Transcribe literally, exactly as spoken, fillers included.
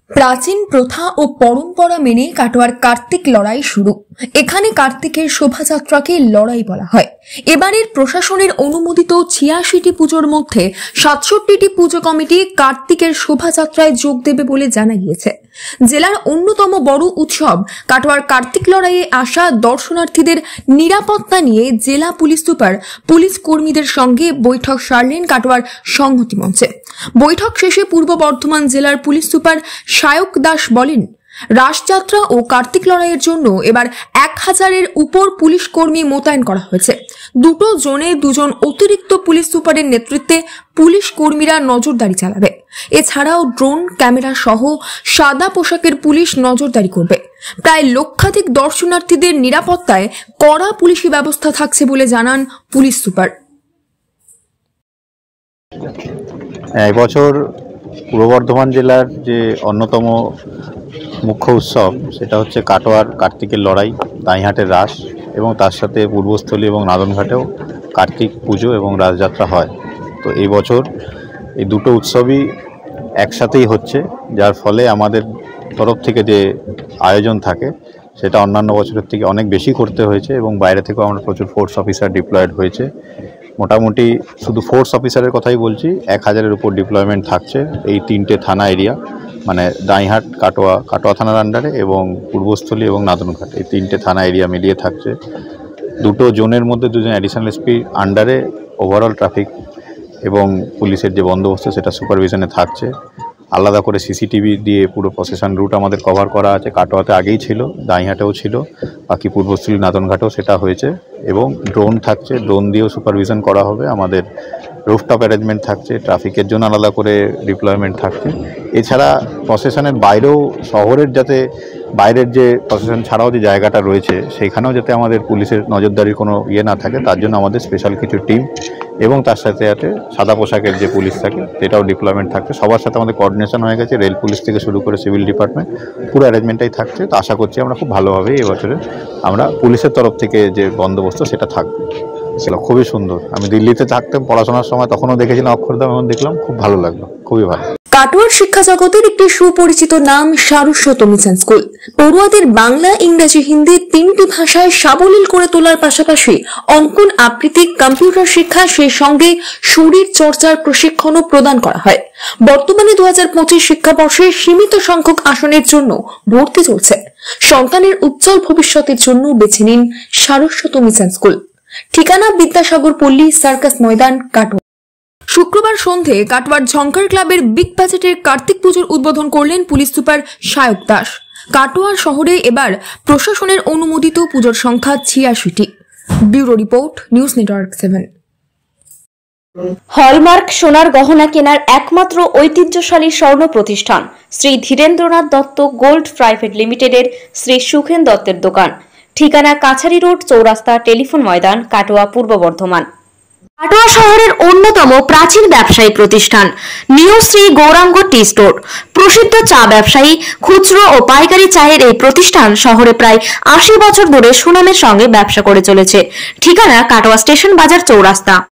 প্রাচীন প্রথা ও পরম্পরা মেনে কাটোয়ার কার্তিক লড়াই শুরু। এখানে কার্তিকের শোভাযাত্রাকে লড়াই বলা হয়। এবারের প্রশাসনের অনুমোদিত ছিয়াশিটি পুজোর মধ্যে সাতষট্টিটি পুজো কমিটি কার্তিকের শোভাযাত্রায় যোগ দেবে বলে জানা গিয়েছে। জেলার অন্যতম বড় উৎসব কাটোয়ার কার্তিক লড়াইয়ে আসা দর্শনার্থীদের নিরাপত্তা নিয়ে জেলা পুলিশ সুপার পুলিশ কর্মীদের সঙ্গে বৈঠক সারলেন কাটোয়ার সংহতি মঞ্চে। বৈঠক শেষে পূর্ব বর্ধমান জেলার পুলিশ সুপার সায়ক দাস বলেন, রাসযাত্রা ও কার্তিক লড়াইয়ের জন্য এবার এক হাজারের উপর পুলিশ কর্মী মোতায়েন করা হয়েছে। দুটো জোনে দুজন অতিরিক্ত পুলিশ সুপারের নেতৃত্বে পুলিশ কর্মীরা নজরদারি চালাবে। এছাড়াও ড্রোন ক্যামেরা সহ সাদা পোশাকের পুলিশ নজরদারি করবে। প্রায় লক্ষাধিক দর্শনার্থীদের নিরাপত্তায় কড়া পুলিশি ব্যবস্থা থাকছে বলে জানান পুলিশ সুপার। এই বছর পূর্ব বর্ধমান জেলার যে অন্যতম মুখ্য উৎসব সেটা হচ্ছে কাটোয়ার কার্তিকের লড়াই, দাঁইহাটের রাস এবং তার সাথে পূর্বস্থলী এবং নাদনঘাটেও কার্তিক পুজো এবং রাসযাত্রা হয়। তো এই বছর এই দুটো উৎসবই একসাথেই হচ্ছে, যার ফলে আমাদের তরফ থেকে যে আয়োজন থাকে সেটা অন্যান্য বছরের থেকে অনেক বেশি করতে হয়েছে এবং বাইরে থেকেও আমরা প্রচুর ফোর্স অফিসার ডিপ্লয়েড হয়েছে। মোটামুটি শুধু ফোর্স অফিসারের কথাই বলছি, এক হাজারের উপর ডিপ্লয়মেন্ট থাকছে এই তিনটে থানা এরিয়া, মানে দাঁইহাট, কাটোয়া কাটোয়া থানার আন্ডারে এবং পূর্বস্থলী এবং নাদনঘাট, এই তিনটে থানা এরিয়া মিলিয়ে থাকছে। দুটো জোনের মধ্যে দুজন অ্যাডিশনাল এসপি আন্ডারে ওভারঅল ট্রাফিক এবং পুলিশের যে বন্দোবস্ত সেটা সুপারভিশনে থাকছে। আলাদা করে সিসিটিভি দিয়ে পুরো প্রসেশন রুট আমাদের কভার করা আছে। কাটোয়াতে আগেই ছিল, দাঁইহাটেও ছিল, বাকি পূর্বস্থলী নাদনঘাটেও সেটা হয়েছে এবং ড্রোন থাকছে, ড্রোন দিয়েও সুপারভিশন করা হবে। আমাদের রুফটপ অ্যারেঞ্জমেন্ট থাকছে, ট্রাফিকের জন্য আলাদা করে ডিপ্লয়মেন্ট থাকছে। এছাড়া প্রসেশনের বাইরেও শহরের যাতে বাইরের যে প্রসেশন ছাড়াও যে জায়গাটা রয়েছে সেখানেও যাতে আমাদের পুলিশের নজরদারির কোনো ইয়ে না থাকে, তার জন্য আমাদের স্পেশাল কিছু টিম এবং তার সাথে সাথে সাদা পোশাকের যে পুলিশ থাকে সেটাও ডিপ্লয়মেন্ট থাকছে। সবার সাথে আমাদের কোঅর্ডিনেশন হয়ে গেছে, রেল পুলিশ থেকে শুরু করে সিভিল ডিপার্টমেন্ট, পুরো অ্যারেঞ্জমেন্টটাই থাকছে। তো আশা করছি আমরা খুব ভালোভাবে এবছরে আমরা পুলিশের তরফ থেকে যে বন্দোবস্ত সেটা থাকবে। সেটা খুবই সুন্দর। আমি দিল্লিতে থাকতাম পড়াশোনার সময়, তখনও দেখেছিলাম অক্ষরধাম, এখন দেখলাম, খুব ভালো লাগলো, খুবই ভালো। কাটোয়ার শিক্ষা জগতের একটি সুপরিচিত নাম সারস্বত মিশন স্কুল। পড়ুয়াদের বাংলা, ইংরেজি, হিন্দি তিনটি ভাষায় সাবলীল করে তোলার পাশাপাশি অঙ্কন, আবৃত্তি, কম্পিউটার শিক্ষা, সেই সঙ্গে শরীর চর্চার প্রশিক্ষণও প্রদান করা হয়। বর্তমানে দু হাজার পঁচিশ শিক্ষাবর্ষে সীমিত সংখ্যক আসনের জন্য ভর্তি চলছে। সন্তানের উজ্জ্বল ভবিষ্যতের জন্য বেছে নিন সারস্বত মিশন স্কুল। ঠিকানা বিদ্যাসাগর পল্লী, সার্কাস ময়দান, কাটোয়া। শুক্রবার সন্ধে কাটোয়ার ঝঙ্কার ক্লাবের বিগ বাজেটের কার্তিক পুজোর উদ্বোধন করলেন পুলিশ সুপার সায়ক দাস। কাটোয়ার শহরে এবার প্রশাসনের অনুমোদিত পুজোর সংখ্যা ছিয়াশিটি। Bureau report, news network seven. Hallmark সোনার গহনা কেনার একমাত্র ঐতিহ্যশালী স্বর্ণ প্রতিষ্ঠান শ্রী ধীরেন্দ্রনাথ দত্ত গোল্ড প্রাইভেট লিমিটেডের শ্রী সুখেন দত্তের দোকান। ঠিকানা কাছারি রোড, চৌরাস্তা, টেলিফোন ময়দান, কাটোয়া, পূর্ব বর্ধমান। কাটোয়া শহরের অন্যতম প্রাচীন ব্যবসায়ী প্রতিষ্ঠান new Shri Gouranga tea store. প্রসিদ্ধ চা ব্যবসায়ী, খুচরো ও পাইকারি চায়ের এই প্রতিষ্ঠান শহরে প্রায় আশি বছর ধরে সুনামের সঙ্গে ব্যবসা করে চলেছে। ঠিকানা কাটোয়া স্টেশন বাজার, চৌরাস্তা।